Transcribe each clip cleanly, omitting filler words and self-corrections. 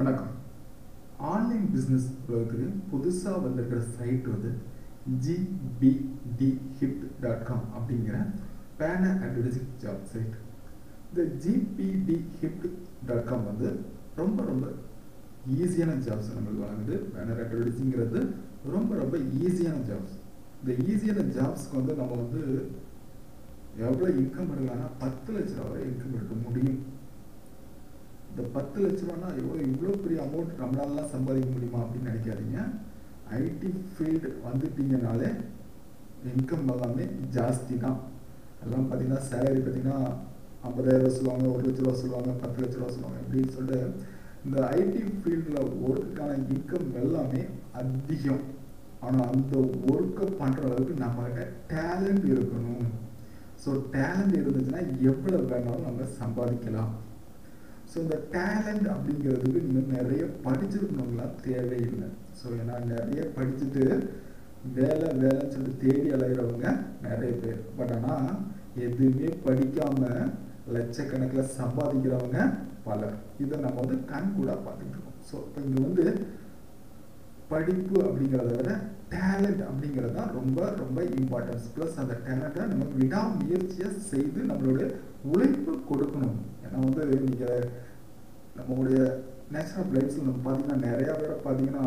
வணக்கம். Online business உலகத்துக்கு புதுசாக வந்திருக்கிற சைட் வந்து gbdhipt.com அப்படிங்கிற பேனர் அட்வர்டைசிங் ஜாப் சைட். இந்த gbdhipt.com வந்து ரொம்ப ஈஸியான ஜாப்ஸ் நம்மளுக்கு வழங்குது. பேனர் அட்வர்டைசிங்கிறது ரொம்ப ஈஸியான ஜாப்ஸ். இந்த ஈஸியான ஜாப்ஸ்க்கு வந்து நம்ம வந்து எவ்வளோ இன்கம் எடுக்கலாம்னா 10 லட்ச ரூபா வரை இன்கம் எடுக்க முடியும். இந்த 10 லட்ச ரூபானா இவ்வளோ பெரிய அமௌண்ட் நம்மளாலாம் சம்பாதிக்க முடியுமா அப்படின்னு நினைக்காதீங்க. ஐடி ஃபீல்டு வந்துட்டீங்கனாலே இன்கம் எல்லாமே ஜாஸ்தி தான். எல்லாம் பார்த்தீங்கன்னா சேலரி பார்த்தீங்கன்னா 50,000 சொல்லுவாங்க, 1 லட்ச ரூபா சொல்லுவாங்க, 10 லட்ச ரூபா சொல்லுவாங்க. அப்படின்னு சொல்லிட்டு இந்த ஐடி ஃபீல்டில் ஒர்க்குக்கான இன்கம் எல்லாமே அதிகம். ஆனால் அந்த ஒர்க்கை பண்ணுற அளவுக்கு நம்மகிட்ட டேலண்ட் இருக்கணும். ஸோ டேலண்ட் இருந்துச்சுன்னா எவ்வளோ வேணாலும் நம்ம சம்பாதிக்கலாம். ஸோ இந்த டேலண்ட் அப்படிங்கிறதுக்கு நீங்கள் நிறைய படிச்சிருக்கணுங்களாம் தேவையில்லை. ஸோ ஏன்னா நிறைய படிச்சுட்டு வேலைன்னு சொல்லிட்டு தேடி அலைகிறவங்க நிறைய பேர். பட் ஆனால் எதுவுமே படிக்காமல் லட்சக்கணக்கில் சம்பாதிக்கிறவங்க பலர். இதை நம்ம வந்து கண் கூட பார்த்துட்டு இருக்கோம். ஸோ இப்போ இங்கே வந்து படிப்பு அப்படிங்கிறத விட டேலண்ட் அப்படிங்கிறது தான் ரொம்ப இம்பார்ட்டன்ஸ். ப்ளஸ் அந்த டேலண்ட்டை நம்ம விடாமுயற்சியாக செய்து நம்மளுடைய உழைப்பு கொடுக்கணும். ஏன்னா வந்து நீங்கள் நம்மளுடைய நேச்சுரல் லைஃப்ஸில் நம்ம பார்த்தீங்கன்னா நிறையா பேரை பார்த்தீங்கன்னா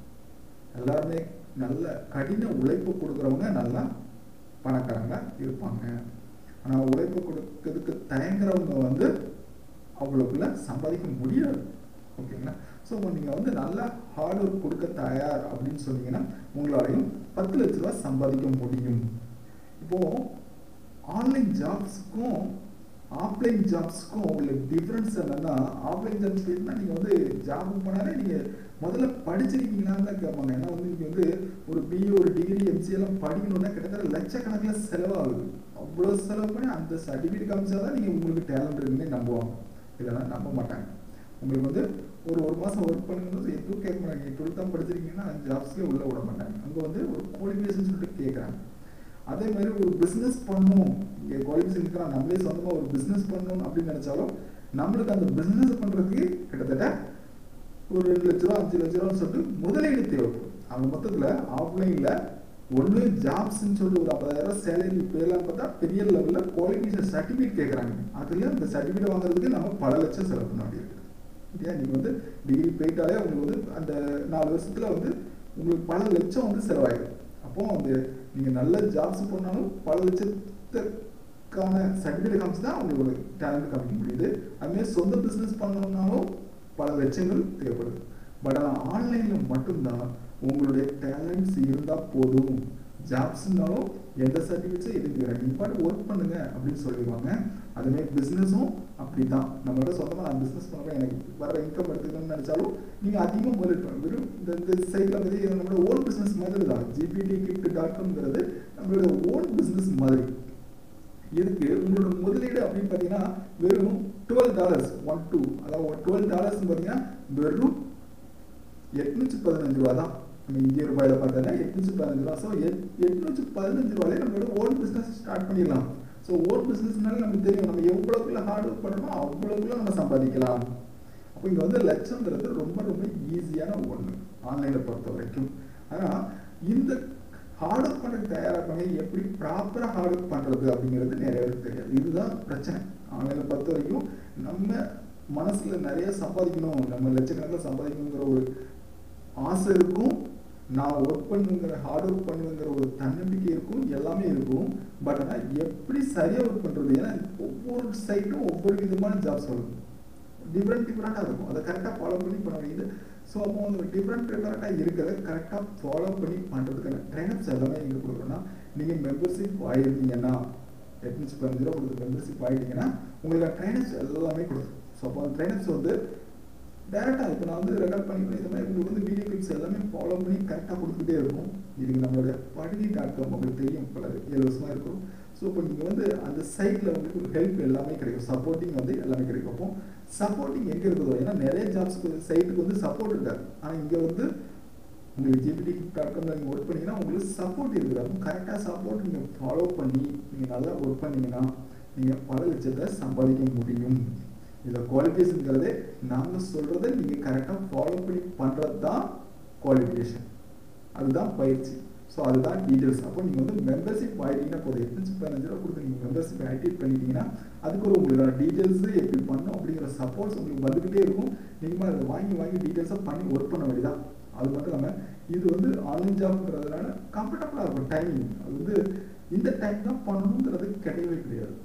எல்லாருமே நல்ல கடின உழைப்பு கொடுக்குறவங்க நல்லா பணக்காரங்க இருப்பாங்க. ஆனால் உழைப்பு கொடுக்கறதுக்கு தயங்குறவங்க வந்து அவ்வளோக்குள்ள சம்பாதிக்க முடியாது. ஓகேங்களா? ஸோ நீங்கள் வந்து நல்லா ஹார்ட் ஒர்க் கொடுக்க தயார் அப்படின்னு சொன்னீங்கன்னா உங்களாலையும் 10 லட்ச ரூபா சம்பாதிக்க முடியும். இப்போது ஆன்லைன் ஜாப்ஸுக்கும் ஆஃப்லைன் ஜாப்ஸுக்கும் உள்ள டிஃப்ரென்ஸ் என்னன்னா, ஆஃப்லைன் ஜாப்ஸ் போயிட்டுனா நீங்கள் வந்து ஜாபுக்கு போனாலே நீங்கள் முதல்ல படிச்சிருக்கீங்களான்னு தான் கேட்பாங்க. ஏன்னா வந்து நீங்கள் வந்து ஒரு பிஏ, ஒரு டிகிரி, எம்சிஏ எல்லாம் படிக்கணும்னா கிட்டத்தட்ட லட்சக்கணக்கில் செலவாகுது. அவ்வளோ செலவு பண்ணி அந்த சர்டிஃபிகேட் காமிச்சா தான் நீங்கள் உங்களுக்கு டேலண்ட் இருக்குன்னு நம்புவாங்க. இல்லைன்னா நம்ப மாட்டாங்க. உங்களுக்கு வந்து ஒரு மாதம் ஒர்க் பண்ணும்போது எதுவும் கேட்க மாட்டாங்க. 12th தான் படிச்சிருக்கீங்கன்னா ஜாப்ஸ்லேயே உள்ளே விட மாட்டாங்க. அங்கே வந்து ஒரு குவாலிஃபிகேஷன் சொல்லிட்டு கேட்குறாங்க. அதே மாதிரி ஒரு பிஸ்னஸ் பண்ணணும், இங்கே குவாலிஃபிகேஷன் இருக்கிறான், நம்மளே சொந்தமாக ஒரு பிஸ்னஸ் பண்ணணும் அப்படின்னு நினச்சாலும் நம்மளுக்கு அந்த பிஸ்னஸ் பண்ணுறதுக்கு கிட்டத்தட்ட ஒரு 2 லட்ச ரூபா 5 லட்ச ரூபான்னு சொல்லிட்டு முதலீடு தேவைப்படும். அவங்க மொத்தத்தில் ஆஃப்லைனில் ஒன்று ஜாப்ஸ்ன்னு சொல்லி ஒரு 50,000 சேலரி பேர்லாம் பார்த்தா பெரிய லெவலில் குவாலிஃபிகேஷன் சர்டிஃபிகேட் கேட்குறாங்க. அதில் இந்த சர்டிஃபிகேட் வாங்குறதுக்கு நம்ம பல லட்சம் செலவு பண்ண வேண்டியிருக்கு. இல்லையா? நீங்கள் வந்து டிகிரி போயிட்டாலே உங்களுக்கு வந்து அந்த 4 வருஷத்தில் வந்து உங்களுக்கு பல லட்சம் வந்து செலவாயிடும். அப்போது அந்த நீங்கள் நல்ல ஜாப்ஸ் போனாலும் பல லட்சத்துக்கான சர்டிஃபிகேட் காமிச்சு தான் உங்களுக்கு ஒரு டேலண்ட் காமிக்க முடியுது. அதுமாதிரி சொந்த பிஸ்னஸ் பண்ணணும்னாலும் பல லட்சங்கள் தேவைப்படுது. பட் ஆனால் ஆன்லைனில் மட்டும்தான் உங்களுடைய டேலண்ட்ஸ் இருந்தால் போதும். ஜாப்ஸ்னாலும் எந்த சர்டிஃபிகேட்ஸும் எதுக்கு நீங்கள் பாட்டு ஒர்க் பண்ணுங்க அப்படின்னு சொல்லிடுவாங்க. அதுமாதிரி பிஸ்னஸும் அப்படி தான். நம்மளோட சொந்தமாக நான் பிஸ்னஸ் பண்ணுறேன், எனக்கு வர இன்கம் எடுத்துக்கணும்னு நினச்சாலும் நீங்கள் அதிகமாக முதலீடு வெறும் இந்த சைட்டில் வந்து நம்மளோட ஓன் பிஸ்னஸ் மாதிரி தான். gbdhipt.comங்கிறது நம்மளோட ஓன் பிஸ்னஸ் மாதிரி. இதுக்கு உங்களோட முதலீடு அப்படின்னு பார்த்தீங்கன்னா வெறும் $12 அதாவது $12 பார்த்தீங்கன்னா வெறும் 815 ரூபா தான். நம்ம இந்திய ரூபாயில் பார்த்தோன்னா 815 ரூபா. ஸோ 815 ரூபாயிலே நம்மளோட ஓன் பிஸ்னஸ் ஸ்டார்ட் பண்ணிடலாம். ஸோ ஓன் பிஸ்னஸ்னால நமக்கு தெரியும் நம்ம எவ்வளோக்குள்ள ஹார்ட் ஒர்க் பண்ணுறோமோ அவ்வளோக்குள்ள நம்ம சம்பாதிக்கலாம். அப்போ இங்கே வந்து லட்சங்கிறது ரொம்ப ஈஸியான ஒன்று ஆன்லைனில் பொறுத்த வரைக்கும். ஆனால் இந்த ஹார்ட் ஒர்க் பண்ணுறதுக்கு தயாராக எப்படி ப்ராப்பராக ஹார்ட் ஒர்க் பண்ணுறது அப்படிங்கிறது நிறைய பேருக்கு தெரியாது. இதுதான் பிரச்சனை. ஆன்லைனில் பொறுத்த வரைக்கும் நம்ம மனசில் நிறைய சம்பாதிக்கணும், நம்ம லட்சக்கணக்கில் சம்பாதிக்கணுங்கிற ஒரு ஆசை இருக்கும். நான் ஒர்க் பண்ணுங்கிற ஹார்ட் ஒர்க் பண்ணுங்கிற ஒரு தன்னம்பிக்கை இருக்கும், எல்லாமே இருக்கும். பட் ஆனால் எப்படி சரியாக ஒர்க் பண்ணுறது? ஏன்னா ஒவ்வொரு சைட்டும் ஒவ்வொரு விதமான ஜாப்ஸ் வரும், டிஃப்ரெண்ட்டாக இருக்கும். அதை கரெக்டாக ஃபாலோ பண்ணி பண்ண வேண்டியது. ஸோ அப்போ வந்து டிஃப்ரெண்ட்டாக இருக்கிறத கரெக்டாக ஃபாலோ பண்ணி பண்ணுறதுக்கான ட்ரைனப்ஸ் எல்லாமே எங்கே கொடுக்குறோன்னா, நீங்கள் மெம்பர்ஷிப் ஆகிருந்தீங்கன்னா 815 ரூபா கொடுத்து மெம்பர்ஷிப் ஆகிட்டீங்கன்னா உங்களுக்கு ட்ரைனப்ஸ் எல்லாமே கொடுக்கும். ஸோ அப்போ அந்த ட்ரைனப்ஸ் வந்து டேரெக்டாக இப்போ நான் வந்து ரெக்கார்ட் பண்ணி இந்த மாதிரி உங்களுக்கு வந்து வீடியோ கிளிப்ஸ் எல்லாமே ஃபாலோ பண்ணி கரெக்டாக கொடுத்துட்டே இருக்கும். இதுக்கு நம்மளோட படினி.com உங்களுக்கு தெரியும், பல 7 வருஷமாக இருக்கும். ஸோ இப்போ நீங்கள் வந்து அந்த சைட்டில் உங்களுக்கு ஒரு ஹெல்ப் எல்லாமே கிடைக்கும், சப்போர்ட்டிங் வந்து எல்லாமே கிடைக்கும். அப்போ சப்போர்ட்டிங் எங்கே இருக்குதோ, ஏன்னா நிறைய ஜாப்ஸ்க்கு சைட்டுக்கு வந்து சப்போர்ட் இருக்காது. ஆனால் இங்கே வந்து உங்களுக்கு gbdhipt.com நீங்கள் ஒர்க் பண்ணிங்கன்னா உங்களுக்கு சப்போர்ட் இருக்குது. அப்போ கரெக்டாக சப்போர்ட் நீங்கள் ஃபாலோ பண்ணி நீங்கள் நல்லா ஒர்க் பண்ணிங்கன்னா நீங்கள் பல லட்சத்தை சம்பாதிக்க முடியும். இந்த குவாலிஃபிகேஷன்ங்கிறதே நாங்கள் சொல்கிறத நீங்கள் கரெக்டாக ஃபாலோ பண்ணி பண்ணுறது தான் குவாலிஃபிகேஷன், அதுதான் பயிற்சி. ஸோ அதுதான் டீட்டெயில்ஸ். அப்போ நீங்கள் வந்து மெம்பர்ஷிப் ஆகிட்டீங்கன்னா போதும், 815 ரூபா கொடுத்து நீங்கள் மெம்பர்ஷிப் ஆக்டிவேட் பண்ணிட்டீங்கன்னா அதுக்கு ஒரு உங்களோட டீட்டெயில்ஸு எப்படி பண்ணணும் அப்படிங்கிற சப்போர்ட்ஸ் உங்களுக்கு வந்துக்கிட்டே இருக்கும். நீங்கள் அதை வாங்கி டீட்டெயில்ஸாக பண்ணி ஒர்க் பண்ண வேண்டியதான். அது மட்டும் இல்லாமல் இது வந்து ஆன்லைன் ஜாப்ங்கிறதுனால கம்ஃபர்டபுளாக இருக்கும் டைமிங். அது வந்து இந்த டைம் தான் பண்ணணுங்கிறது கிடையவே கிடையாது.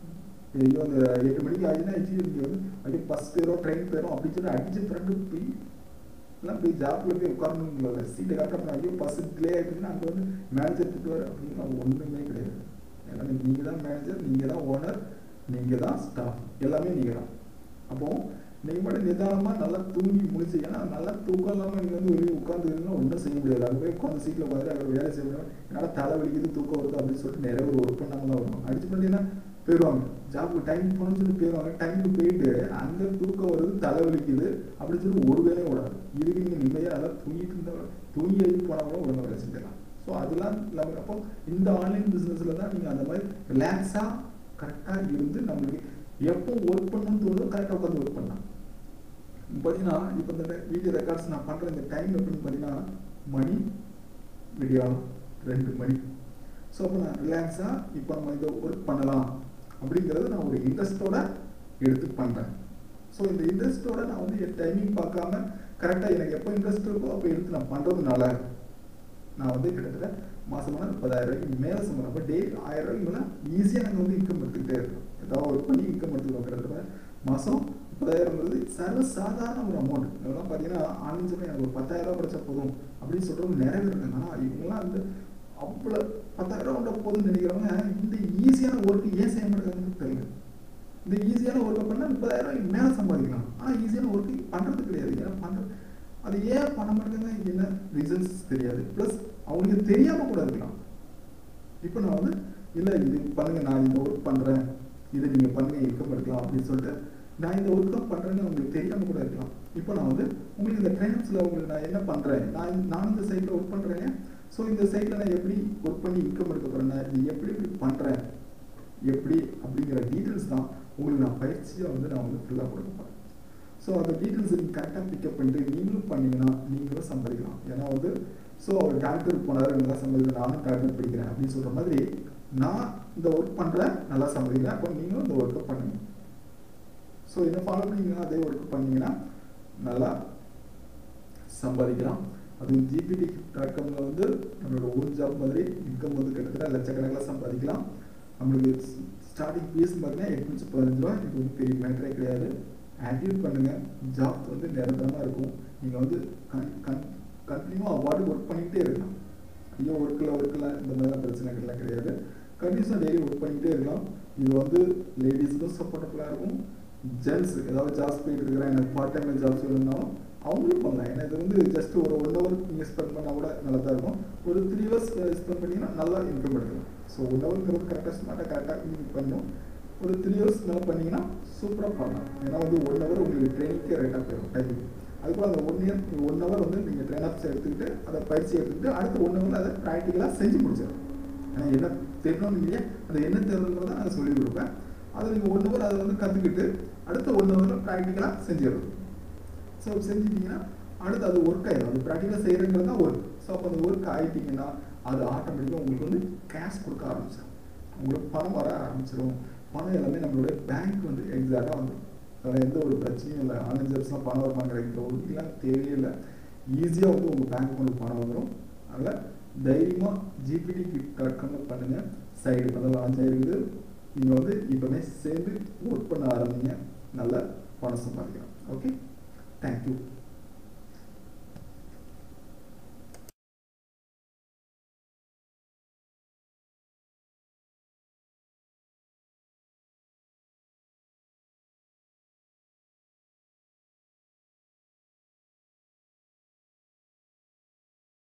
ஐயோ அந்த 8 மணிக்கு ஆச்சுன்னா நீங்கள் வந்து அப்படியே பஸ் போயிடும் ட்ரெயின் போயிடும் அப்படின்னு சொல்லி அடிச்சு ஃப்ரெண்டு போய் எல்லாம் போய் ஜாப்பில் போய் உட்காரணுங்கள சீட்டை கரெக்டாக ஐயோ பஸ் டிலே ஆகிடுச்சுன்னா அங்கே வந்து மேனேஜர் திட்டுவார் அப்படின்னா ஒன்றுமே கிடையாது. ஏன்னா நீங்கள் தான் மேனேஜர், நீங்கள் தான் ஓனர், நீங்கள் தான் ஸ்டாஃப், எல்லாமே நீங்கள் தான். அப்போது நீங்கள் மட்டும் நிதானமாக நல்லா தூங்கி முடிச்சு, ஏன்னா நல்லா தூக்கம் இல்லாமல் நீங்கள் வந்து வெளியே உட்காந்துருந்தீங்கன்னா ஒன்றும் செய்ய முடியாது. அங்கே போய் உட்காந்து சீட்டில் உட்காந்து அங்கே வேலை செய்ய முடியாது. என்னால் தலை வலிக்குது தூக்கம் வருது அப்படின்னு சொல்லிட்டு நிறைய ஒரு ஒர்க் பண்ணாமல் தான் வரும். அடிச்சு பண்ணிட்டீங்கன்னா போயிடுவாங்க, ஜாப்புக்கு டைம் போகணும்னு சொல்லி போயிடுவாங்க. டைமுக்கு போயிட்டு அங்கே தூக்கம் வருது தலை வலிக்குது அப்படின்னு சொல்லி ஒரு வேலையும் விடாது. இதுக்கு நீங்கள் நிம்மதியாக நல்லா தூங்கிட்டு இருந்தால் தூங்கி எழுதி போனால் கூட ஒழுங்காக வேலை செஞ்சிடலாம். ஸோ அதெல்லாம் இல்லாமல் அப்போ இந்த ஆன்லைன் பிஸ்னஸில் தான் நீங்கள் அந்த மாதிரி ரிலாக்ஸாக கரெக்டாக இருந்து நம்மளுக்கு எப்போ ஒர்க் பண்ணணும்னு தோணுதோ கரெக்டாக உட்காந்து ஒர்க் பண்ணலாம். பார்த்தீங்கன்னா இப்போ இந்த வீடியோ ரெக்கார்ட்ஸ் நான் பண்ணுற இந்த டைம் எப்படின்னு பார்த்தீங்கன்னா மணி விடியாலும் 2 மணி. ஸோ அப்போ நான் ரிலாக்ஸாக இப்போ நம்ம இதை ஒர்க் பண்ணலாம் அப்படிங்கிறது நான் ஒரு இன்ட்ரெஸ்ட்டோட எடுத்து பண்ணுறேன். ஸோ இந்த இன்ட்ரெஸ்ட்டோட நான் வந்து என் டைமிங் பார்க்காம கரெக்டாக எனக்கு எப்போ இன்ட்ரெஸ்ட் இருக்கோ அப்போ எடுத்து நான் பண்ணுறதுனால நான் வந்து கிட்டத்தட்ட மாதமான 30,000 ரூபாய்க்கு மேலே சம்பளம். அப்போ டெய்லி 1000 ரூபாய்க்கு மேலே ஈஸியாக நாங்கள் வந்து இன்கம் எடுத்துக்கிட்டே இருக்கோம். ஏதாவது ஒர்க் பண்ணி இன்கம் எடுத்துக்கிறோம். கிட்டத்தட்ட மாதம் 30,000ங்கிறது சர்வ சாதாரண ஒரு அமௌண்ட். இதெல்லாம் பார்த்தீங்கன்னா ஆன்லைன் சொல்லி எனக்கு ஒரு 10,000 ரூபா கிடைச்சா போதும் அப்படின்னு சொல்கிறவங்க நிறைய பேர் இருக்காங்க. ஆனால் இவங்கெல்லாம் வந்து அவ்வளோ 10,000 ரூபா போதும்னு நினைக்கிறவங்க இந்த ஈஸியான ஒர்க்கு ஏன் செய்ய மாட்டேங்கிறது தெரியல. இந்த ஈஸியான ஒர்க்கை பண்ணால் 30,000 ரூபாய்க்கு மேலே சம்பாதிக்கலாம். ஆனால் ஈஸியான ஒர்க்கு பண்ணுறது கிடையாது. ஏன்னா பண்ணுறது அது ஏன் பண்ண மாட்டேங்க என்ன ரீசன்ஸ் தெரியாது. ப்ளஸ் அவங்களுக்கு தெரியாமல் கூட இருக்கலாம். இப்போ நான் வந்து இல்லை இது பண்ணுங்க, நான் இந்த ஒர்க் பண்ணுறேன், இதை நீங்கள் பண்ணுங்க இன்கம் எடுக்கலாம் அப்படின்னு சொல்லிட்டு நான் இந்த ஒர்க் தான் பண்ணுறேன்னு உங்களுக்கு தெரியாமல் கூட இருக்கலாம். இப்போ நான் வந்து உங்களுக்கு இந்த ட்ரைனப்ஸில் உங்களுக்கு நான் என்ன பண்ணுறேன், நான் இந்த சைட்டில் ஒர்க் பண்ணுறேன். ஸோ இந்த சைட்டில் நான் எப்படி ஒர்க் பண்ணி இன்கம் எடுக்க போகிறேன், நான் இது எப்படி பண்ணுறேன் எப்படி அப்படிங்கிற டீட்டெயில்ஸ் தான் உங்களுக்கு நான் பயிற்சியாக வந்து நான் வந்து ஃபுல்லாக கொடுக்க போகிறேன். ஸோ அந்த டீட்டெயில்ஸ் நீங்கள் கரெக்டாக பிக்கப் பண்ணிட்டு நீங்களும் பண்ணிங்கன்னா நீங்களும் சம்பாதிக்கலாம். ஏன்னா வந்து ஸோ அவர் டாக்டர் போனார் நல்லா சம்பாதிக்கிறேன், நானும் டாக்டர் படிக்கிறேன் அப்படின்னு சொல்கிற மாதிரி நான் இந்த ஒர்க் பண்ணுறேன் நல்லா சம்பாதிக்கிறேன், அப்போ நீங்களும் இந்த ஒர்க்கை பண்ணுங்க. ஸோ இதை ஃபாலோ பண்ணிங்கன்னா அதே ஒர்க் பண்ணிங்கன்னா நல்லா சம்பாதிக்கலாம். அது gpt.comல வந்து நம்மளோட ஓன் ஜாப் மாதிரி இன்கம் வந்து கிட்டத்தட்ட லட்சக்கணக்கில் சம்பாதிக்கலாம். நம்மளுக்கு ஸ்டார்டிங் ஃபீஸ் பார்த்தீங்கன்னா 815 ரூபா. இது வந்து பெரிய மேட்டரே கிடையாது. ஆக்டிவேட் பண்ணுங்கள், ஜாப் வந்து நிரந்தரமாக இருக்கும். நீங்கள் வந்து கண்டினியூவாக அவார்டு ஒர்க் பண்ணிக்கிட்டே இருக்கலாம். ஐயோ ஒர்க்கில் இந்த மாதிரிலாம் பிரச்சனைகள்லாம் கிடையாது. கண்டினியூஸாக டெய்லி ஒர்க் பண்ணிக்கிட்டே இருக்கலாம். இது வந்து லேடிஸுக்கும் சப்போர்ட்டபுளாக இருக்கும். ஜென்ஸ் ஏதாவது ஜாப்ஸ் போயிட்டு இருக்கிறேன் எனக்கு பார்ட் டைமில் ஜாப்ஸ் வேணும்னாலும் அவங்களும் பண்ணலாம். ஏன்னா இது வந்து ஜஸ்ட் ஒரு 1 hour நீங்கள் ஸ்பெண்ட் பண்ணால் கூட நல்லா தான் இருக்கும். ஒரு 3 hours ஸ்பெண்ட் பண்ணிங்கன்னா நல்லா இன்கம் எடுக்கலாம். ஸோ 1 hourங்கிறது கரெக்டாக ஸ்மார்ட்டாக கரெக்டாக நீங்கள் பண்ணணும். ஒரு 3 hours மேலே பண்ணிங்கன்னா சூப்பராக பண்ணலாம். ஏன்னா வந்து 1 hour உங்களுக்கு ட்ரைனிங்கே ரைட்டாக போயிடும் டைமிங். அதுக்குள்ள அந்த 1 hour வந்து நீங்கள் ட்ரெயின் ஆப்ஸ் எடுத்துக்கிட்டு அதை பயிற்சி எடுத்துக்கிட்டு அடுத்த 1 hour அதை ப்ராக்டிக்கலாக செஞ்சு முடிச்சிடும். ஏன்னா என்ன தெரியணும்னு இல்லையா, அதை என்ன தெரியணுங்கிறத நான் சொல்லிக் கொடுப்பேன். அதை நீங்கள் 1 hour அதை வந்து கற்றுக்கிட்டு அடுத்த 1 hour ப்ராக்டிக்கலாக செஞ்சிடணும். ஸோ செஞ்சிட்டிங்கன்னா அடுத்து அது ஒர்க் ஆகிடும். அது ப்ராக்டிக்கலாக செய்கிறங்கிறது தான் ஒர்க். ஸோ அப்போ அந்த ஒர்க் ஆகிட்டிங்கன்னா அது ஆட்டோமேட்டிக்காக உங்களுக்கு வந்து கேஷ் கொடுக்க ஆரம்பிச்சிடும். உங்களுக்கு பணம் வர ஆரம்பிச்சிடும். பணம் எல்லாமே நம்மளுடைய பேங்க் வந்து எக்ஸாக்டாக வந்துடும். அதில் எந்த ஒரு பிரச்சனையும் இல்லை. ஆன்லைன் ஜாப்ஸ்லாம் பணம் வருமானம் கிடைக்கிற ஒருக்கெல்லாம் தேவையில்லை. ஈஸியாக வந்து உங்கள் பேங்க் உங்களுக்கு பணம் வந்துடும். அதில் தைரியமாக gpt.comல பண்ணுங்கள். சைடு பண்ண லான்ச் ஆகிருக்குது. நீங்கள் வந்து இப்போவே சேர்ந்து ஒர்க் பண்ண ஆரம்பிங்க. நல்ல பணம் சம்பாதிக்கலாம். Okay, thank you.